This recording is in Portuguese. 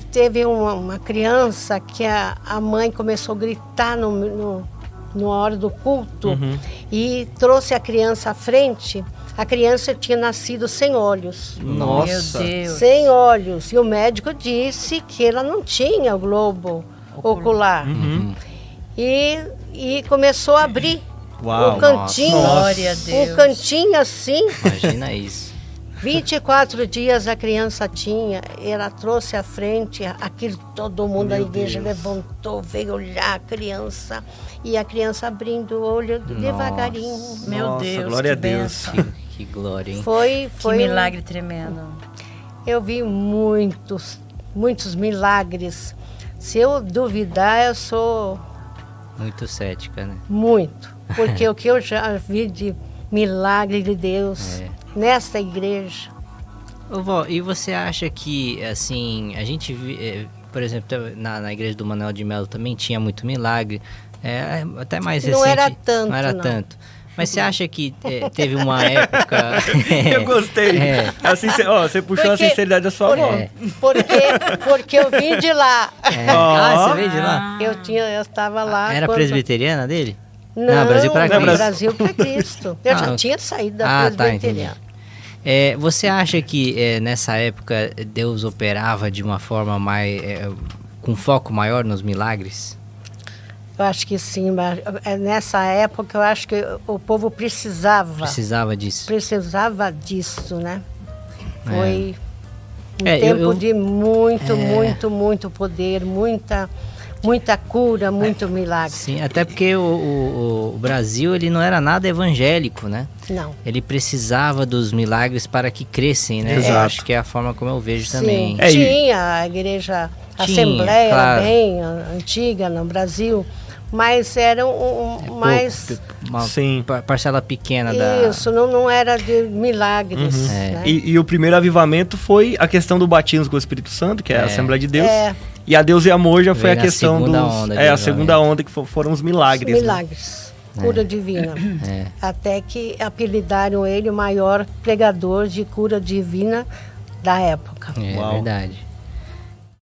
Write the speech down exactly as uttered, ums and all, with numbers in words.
teve uma, uma criança que a, a mãe começou a gritar no, no, na hora do culto, uhum. e trouxe a criança à frente. A criança tinha nascido sem olhos. Nossa! Meu Deus. Sem olhos. E o médico disse que ela não tinha o globo ocular. Uhum. E, e começou a abrir. Uau, um cantinho. Glória a Deus. Um cantinho assim. Imagina isso. vinte e quatro dias a criança tinha, ela trouxe à frente, aquilo todo mundo da igreja Deus. levantou, veio olhar a criança, e a criança abrindo o olho Nossa. devagarinho. Meu Nossa, Deus, glória a que Deus. Que, que glória, hein? Foi, foi que milagre um... tremendo. Eu vi muitos, muitos milagres. Se eu duvidar, eu sou... Muito cética, né? Muito, porque o que eu já vi de milagre de Deus... É. Nesta igreja. Ô, vó, e você acha que, assim, a gente, eh, por exemplo, na, na igreja do Manuel de Melo também tinha muito milagre, é, até mais recente. Não era tanto, Não era não. tanto. Mas você acha que eh, teve uma época... Eu gostei. É. Assim, cê, ó, você puxou porque, a sinceridade da sua avó. É. Porque, porque eu vim de lá. É. Oh. Ah, você veio de lá? Eu, tinha, eu estava lá. Era quando... presbiteriana dele? Não, não Brasil para Cristo. Brasil para Cristo. Eu ah, já tinha saído da ah, presbiteriana. Tá, é, você acha que é, nessa época Deus operava de uma forma mais... É, com foco maior nos milagres? Eu acho que sim, mas nessa época eu acho que o povo precisava. Precisava disso. Precisava disso, né? Foi é. um é, tempo eu, eu, de muito, é... muito, muito poder, muita... Muita cura, muito milagre. Sim, até porque o, o, o Brasil ele não era nada evangélico, né? Não. Ele precisava dos milagres para que crescem, né? Exato. Eu acho que é a forma como eu vejo Sim, também. É, tinha a igreja tinha, Assembleia, claro. bem antiga no Brasil, mas era um, um é mais... Pouco, uma Sim. parcela pequena Isso, da... Isso, não, não era de milagres. Uhum. Né? É. E, e o primeiro avivamento foi a questão do batismo com o Espírito Santo, que é, é. a Assembleia de Deus. É. E a Deus e Amor já foi a questão dos... Onda é, a segunda onda que foram os milagres. Os milagres. Né? Cura é. divina. É. Até que apelidaram ele o maior pregador de cura divina da época. É Uau. verdade.